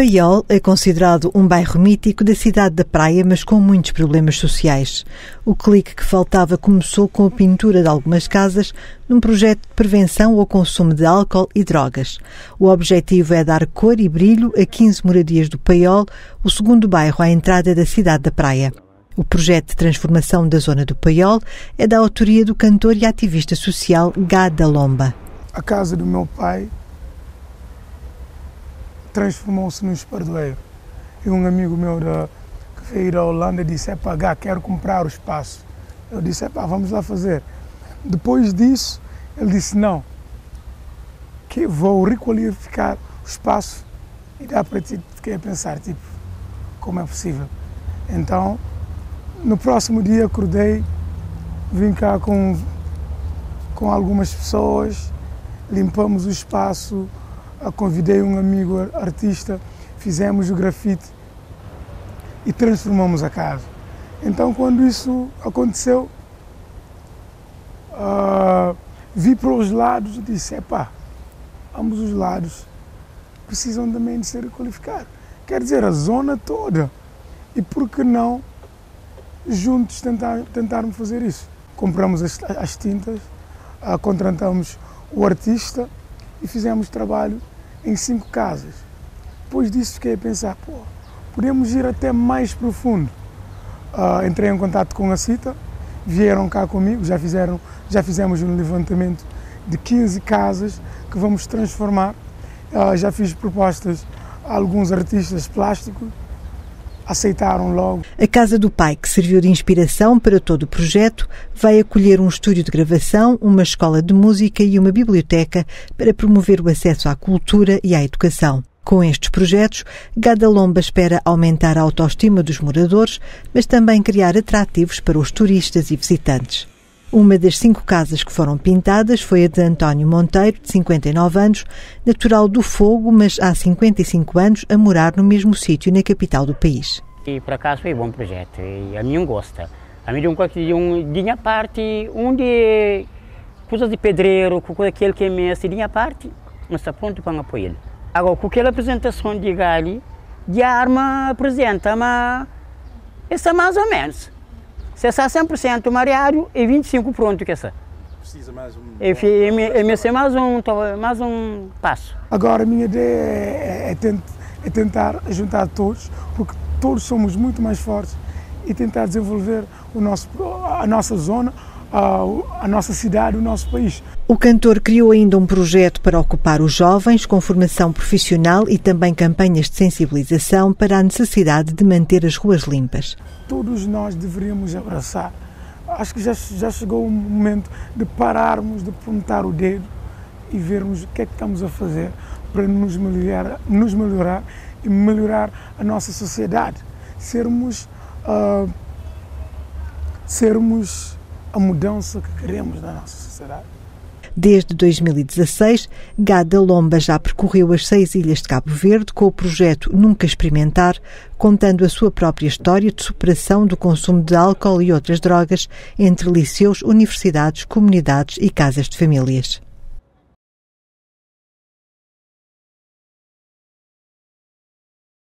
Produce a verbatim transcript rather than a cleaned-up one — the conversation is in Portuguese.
Paiol é considerado um bairro mítico da cidade da Praia, mas com muitos problemas sociais. O clique que faltava começou com a pintura de algumas casas num projeto de prevenção ao consumo de álcool e drogas. O objetivo é dar cor e brilho a quinze moradias do Paiol, o segundo bairro à entrada da cidade da Praia. O projeto de transformação da zona do Paiol é da autoria do cantor e ativista social Gada Lomba. A casa do meu pai transformou-se num espardoeiro. E um amigo meu da, que veio da Holanda disse: é pagar, quero comprar o espaço. Eu disse: é pá, vamos lá fazer. Depois disso, ele disse: não, que vou requalificar o espaço. E dá para ti, fiquei a pensar, tipo, como é possível? Então, no próximo dia acordei, vim cá com, com algumas pessoas, limpamos o espaço, convidei um amigo artista, fizemos o grafite e transformamos a casa. Então, quando isso aconteceu, uh, vi para os lados e disse: epá, ambos os lados precisam também de ser qualificados. Quer dizer, a zona toda. E por que não juntos tentar, tentarmos fazer isso? Compramos as, as tintas, uh, contratamos o artista e fizemos trabalho em cinco casas. Depois disso fiquei a pensar, pô, podemos ir até mais profundo. Uh, entrei em contato com a CITA, vieram cá comigo, já, fizeram, já fizemos um levantamento de quinze casas que vamos transformar. Uh, já fiz propostas a alguns artistas plásticos, aceitaram logo. A Casa do Pai, que serviu de inspiração para todo o projeto, vai acolher um estúdio de gravação, uma escola de música e uma biblioteca para promover o acesso à cultura e à educação. Com estes projetos, Gada Lomba espera aumentar a autoestima dos moradores, mas também criar atrativos para os turistas e visitantes. Uma das cinco casas que foram pintadas foi a de António Monteiro, de cinquenta e nove anos, natural do Fogo, mas há cinquenta e cinco anos a morar no mesmo sítio na capital do país. E por acaso foi um bom projeto, e a mim gosta. A mim um de um dinha parte, um de coisas de pedreiro, com aquele que é mestre, dinha parte, mas está pronto para apoiar ele. Agora, com aquela apresentação de Gali, de arma apresenta, mas isso é mais ou menos. Se é cem por cento mariário e vinte e cinco por cento pronto que é. Precisa mais um... É, é, é, é mais um, mais um passo. Agora a minha ideia é, é, tent, é tentar juntar todos, porque todos somos muito mais fortes, e tentar desenvolver o nosso, a nossa zona, a, a nossa cidade, o nosso país. O cantor criou ainda um projeto para ocupar os jovens com formação profissional e também campanhas de sensibilização para a necessidade de manter as ruas limpas. Todos nós deveríamos abraçar. Acho que já, já chegou o momento de pararmos de apontar o dedo e vermos o que é que estamos a fazer para nos melhorar, nos melhorar e melhorar a nossa sociedade. Sermos, uh, sermos a mudança que queremos na nossa sociedade. Desde dois mil e dezasseis, Gada Lomba já percorreu as seis ilhas de Cabo Verde com o projeto Nunca Experimentar, contando a sua própria história de superação do consumo de álcool e outras drogas entre liceus, universidades, comunidades e casas de famílias.